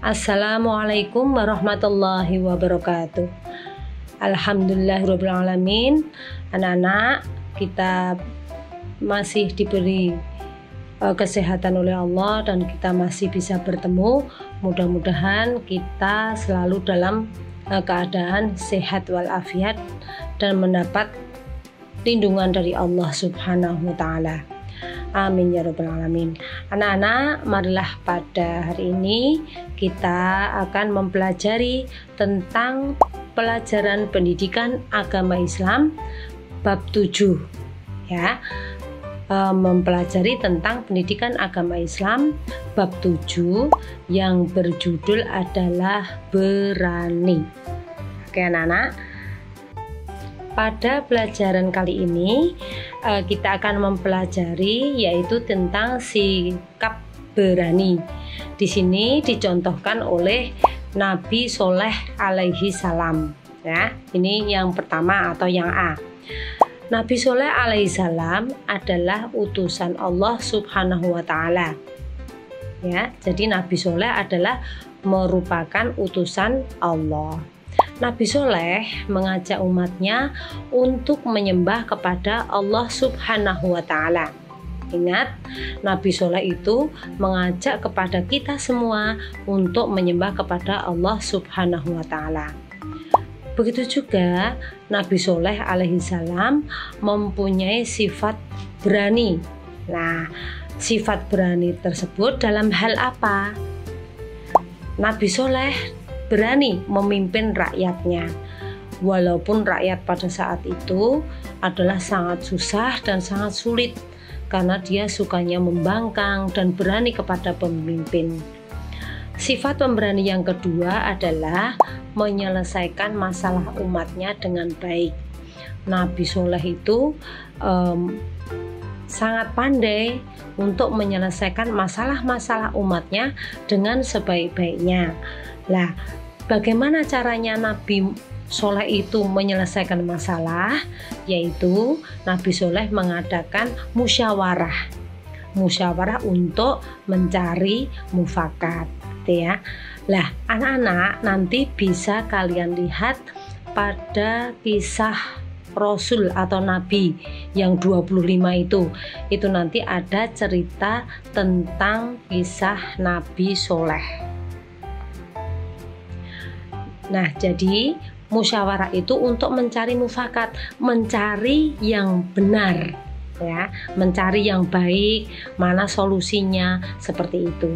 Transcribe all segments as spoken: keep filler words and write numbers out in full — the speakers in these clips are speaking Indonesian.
Assalamualaikum warahmatullahi wabarakatuh. Alhamdulillahirabbil alamin. Anak-anak, kita masih diberi uh, kesehatan oleh Allah dan kita masih bisa bertemu. Mudah-mudahan kita selalu dalam uh, keadaan sehat walafiat dan mendapat lindungan dari Allah Subhanahu wa taala. Amin ya rabbal alamin. Anak-anak, marilah pada hari ini kita akan mempelajari tentang pelajaran pendidikan agama Islam bab tujuh ya. E, mempelajari tentang pendidikan agama Islam bab tujuh yang berjudul adalah berani. Oke anak-anak, pada pelajaran kali ini kita akan mempelajari yaitu tentang sikap berani. Di sini dicontohkan oleh Nabi Soleh alaihi salam. Ya, ini yang pertama atau yang A. Nabi Soleh alaihi salam adalah utusan Allah Subhanahu wa taala. Ya, jadi Nabi Soleh adalah merupakan utusan Allah. Nabi Soleh mengajak umatnya untuk menyembah kepada Allah Subhanahu wa taala. Ingat, Nabi Soleh itu mengajak kepada kita semua untuk menyembah kepada Allah Subhanahu wa taala. Begitu juga Nabi Soleh alaihi salam mempunyai sifat berani. Nah, sifat berani tersebut dalam hal apa? Nabi Soleh berani memimpin rakyatnya, walaupun rakyat pada saat itu adalah sangat susah dan sangat sulit karena dia sukanya membangkang dan berani kepada pemimpin. Sifat pemberani yang kedua adalah menyelesaikan masalah umatnya dengan baik. Nabi Soleh itu um, sangat pandai untuk menyelesaikan masalah-masalah umatnya dengan sebaik-baiknya. Lah, bagaimana caranya Nabi Soleh itu menyelesaikan masalah? Yaitu Nabi Soleh mengadakan musyawarah, musyawarah untuk mencari mufakat, gitu ya. Lah, anak-anak nanti bisa kalian lihat pada kisah Rasul atau Nabi yang dua puluh lima itu. Itu nanti ada cerita tentang kisah Nabi Soleh. Nah, jadi musyawarah itu untuk mencari mufakat, mencari yang benar, ya, mencari yang baik, mana solusinya, seperti itu.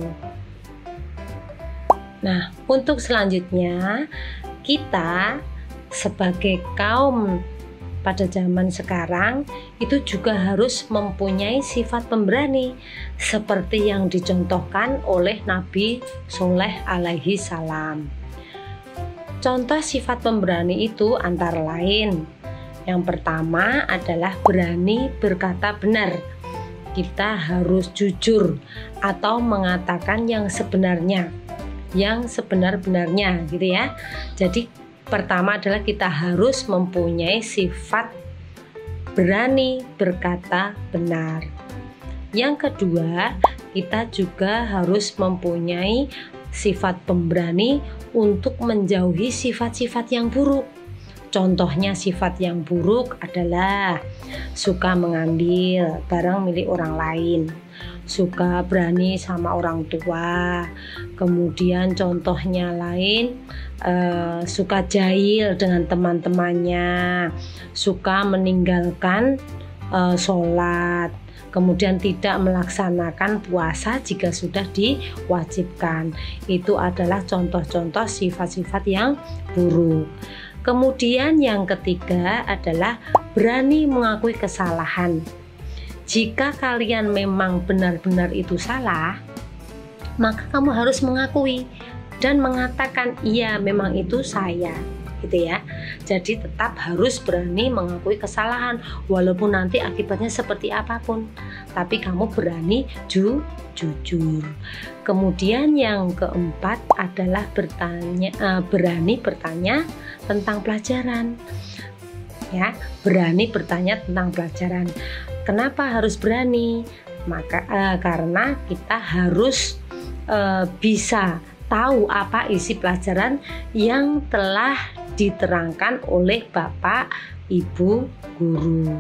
Nah, untuk selanjutnya kita sebagai kaum pada zaman sekarang itu juga harus mempunyai sifat pemberani seperti yang dicontohkan oleh Nabi Soleh alaihi salam. Contoh sifat pemberani itu antara lain, yang pertama adalah berani berkata benar. Kita harus jujur atau mengatakan yang sebenarnya, yang sebenar-benarnya, gitu ya. Jadi pertama adalah kita harus mempunyai sifat berani berkata benar. Yang kedua, kita juga harus mempunyai sifat pemberani untuk menjauhi sifat-sifat yang buruk. Contohnya sifat yang buruk adalah suka mengambil barang milik orang lain, suka berani sama orang tua, kemudian contohnya lain eh, suka jahil dengan teman-temannya, suka meninggalkan eh, sholat, kemudian tidak melaksanakan puasa jika sudah diwajibkan. Itu adalah contoh-contoh sifat-sifat yang buruk. Kemudian yang ketiga adalah berani mengakui kesalahan. Jika kalian memang benar-benar itu salah, maka kamu harus mengakui dan mengatakan iya memang itu saya, gitu ya. Jadi tetap harus berani mengakui kesalahan walaupun nanti akibatnya seperti apapun, tapi kamu berani ju jujur. Kemudian yang keempat adalah bertanya uh, berani bertanya tentang pelajaran. Ya, berani bertanya tentang pelajaran. Kenapa harus berani? Maka uh, karena kita harus uh, bisa tahu apa isi pelajaran yang telah diterangkan oleh Bapak Ibu guru.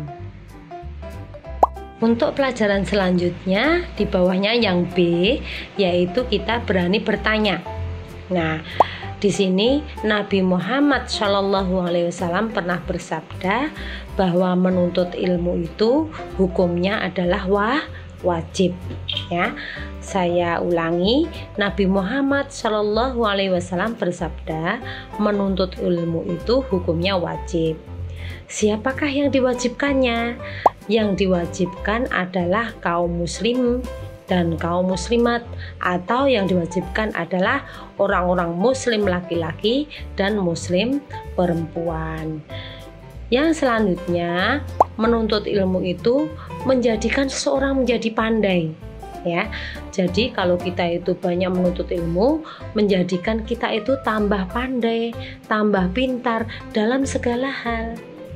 Untuk pelajaran selanjutnya di bawahnya yang B, yaitu kita berani bertanya. Nah, di sini Nabi Muhammad shallallahu alaihi wasallam pernah bersabda bahwa menuntut ilmu itu hukumnya adalah wah, wajib. Ya, saya ulangi, Nabi Muhammad shallallahu alaihi wasallam bersabda menuntut ilmu itu hukumnya wajib. Siapakah yang diwajibkannya? Yang diwajibkan adalah kaum muslim dan kaum muslimat, atau yang diwajibkan adalah orang-orang muslim laki-laki dan muslim perempuan. Yang selanjutnya, menuntut ilmu itu menjadikan seseorang menjadi pandai. Ya, jadi kalau kita itu banyak menuntut ilmu, menjadikan kita itu tambah pandai, tambah pintar dalam segala hal.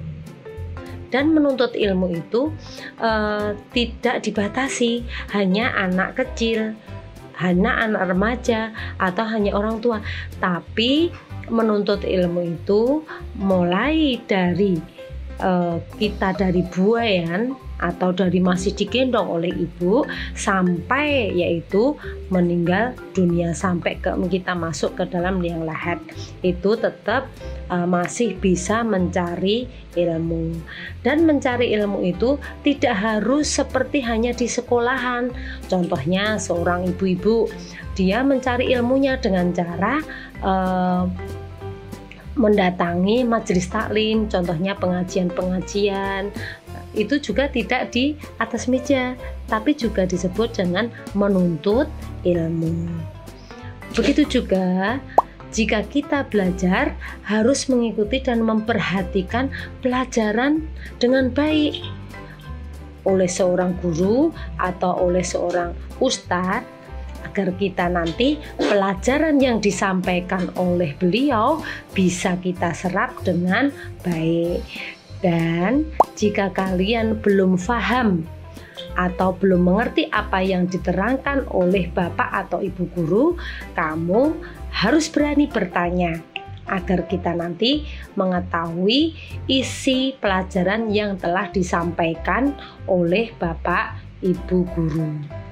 Dan menuntut ilmu itu uh, tidak dibatasi hanya anak kecil, hanya anak remaja, atau hanya orang tua. Tapi menuntut ilmu itu mulai dari uh, kita dari buayan atau dari masih digendong oleh ibu sampai yaitu meninggal dunia, sampai ke kita masuk ke dalam liang lahat, itu tetap uh, masih bisa mencari ilmu. Dan mencari ilmu itu tidak harus seperti hanya di sekolahan. Contohnya seorang ibu-ibu, dia mencari ilmunya dengan cara uh, mendatangi majelis taklim, contohnya pengajian-pengajian. Itu juga tidak di atas meja, tapi juga disebut dengan menuntut ilmu. Begitu juga jika kita belajar, harus mengikuti dan memperhatikan pelajaran dengan baik oleh seorang guru atau oleh seorang ustadz, agar kita nanti pelajaran yang disampaikan oleh beliau bisa kita serap dengan baik. Dan jika kalian belum paham atau belum mengerti apa yang diterangkan oleh bapak atau ibu guru, kamu harus berani bertanya agar kita nanti mengetahui isi pelajaran yang telah disampaikan oleh bapak ibu guru.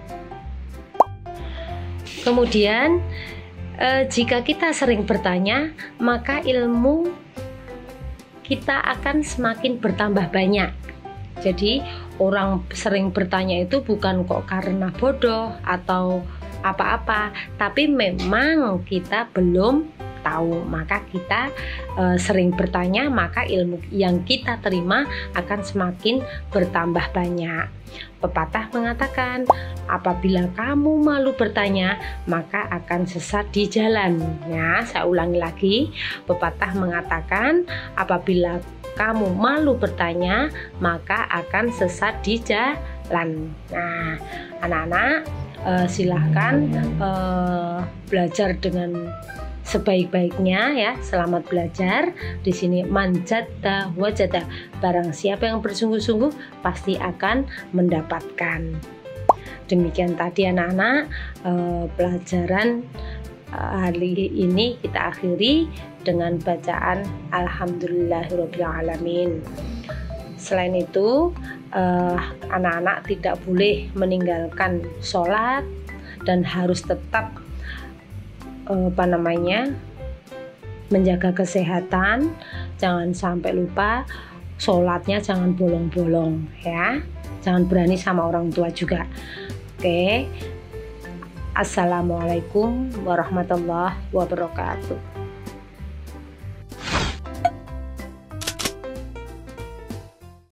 Kemudian eh, jika kita sering bertanya, maka ilmu kita akan semakin bertambah banyak. Jadi orang sering bertanya itu bukan kok karena bodoh atau apa-apa, tapi memang kita belum tahu, maka kita e, sering bertanya, maka ilmu yang kita terima akan semakin bertambah banyak. Pepatah mengatakan, apabila kamu malu bertanya, maka akan sesat di jalan. Ya, saya ulangi lagi. Pepatah mengatakan, apabila kamu malu bertanya, maka akan sesat di jalan. Nah, anak-anak, eh, silahkan eh, belajar dengan sebaik-baiknya ya. Selamat belajar. Di sini manjata wajada, barang siapa yang bersungguh-sungguh pasti akan mendapatkan. Demikian tadi anak-anak eh, pelajaran eh, hari ini kita akhiri dengan bacaan Alhamdulillahirabbil alamin. Selain itu eh, anak-anak tidak boleh meninggalkan sholat dan harus tetap apa namanya menjaga kesehatan. Jangan sampai lupa sholatnya, jangan bolong-bolong ya, jangan berani sama orang tua juga. Oke, assalamualaikum warahmatullahi wabarakatuh.